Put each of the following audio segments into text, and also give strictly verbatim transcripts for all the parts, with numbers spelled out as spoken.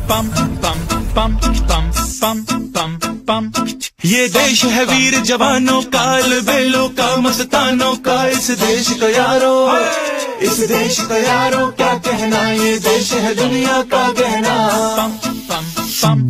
पम पम पम पम पम पम पम। ये देश है वीर जवानों का, अलबेलों का, मस्तानों का, इस देश का यारो, इस देश का यारो क्या कहना, ये देश है दुनिया का गहना। पम पम पम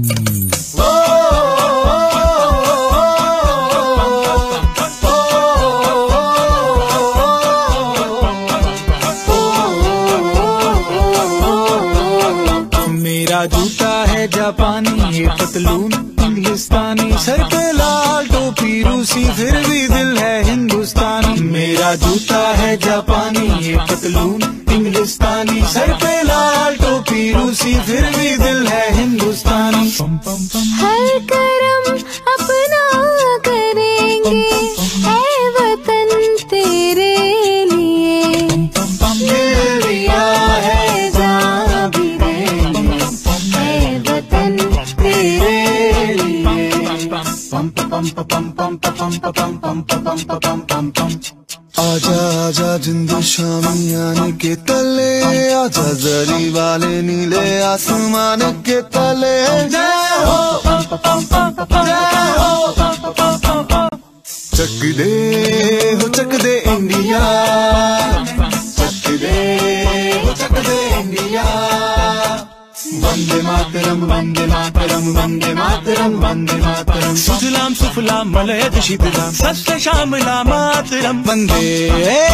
मेरा जूता है जापानी, ये पतलून इंग्लिस्तानी, सर पे लाल टोपी रूसी, फिर भी दिल है हिंदुस्तानी। मेरा जूता है जापानी, ये पतलून इंग्लिस्तानी, सर पे लाल टोपी रूसी, फिर भी दिल है हिंदुस्तानी। पम पम पम हर करम अपना करेंगे, है वतन तेरे लिए, दिल दिया है जान भी देंगे, है वतन तेरे लिए। पम पम पम पम पम पम पम पम पम पम पम। आजा आजा जिंदू शामी आने के तले, आजा जरी वाले नीले आसमान के तले। जय हो जय हो, चक दे हो चक दे इंडिया, चक दे हो चक दे इंडिया। वंदे मातरम वंदे मातरम वंदे मातरम वंदे मातरम। सुजलाम सुफलाम मलयज शीतलाम सस्य श्यामला मातरम। वंदे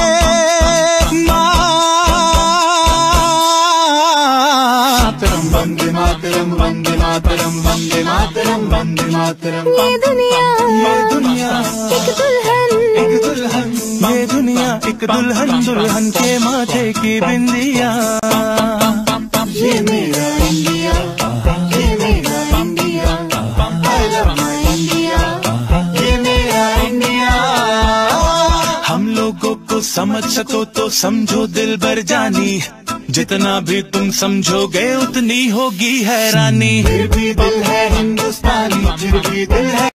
मातरम वंदे मातरम वंदे मातरम वंदे मातरम वंदे मातरम। ये दुनिया ये दुनिया एक दुल्हन, एक दुल्हन, ये दुनिया एक दुल्हन, दुल्हन के माथे की बिंदिया। ये मेरा इंडिया, ये मेरा India, I love my India, ये मेरा इंडिया। हम लोगों को समझ सको तो समझो दिल भर जानी, जितना भी तुम समझोगे उतनी होगी हैरानी। फिर भी दिल है हिंदुस्तानी, फिर भी दिल है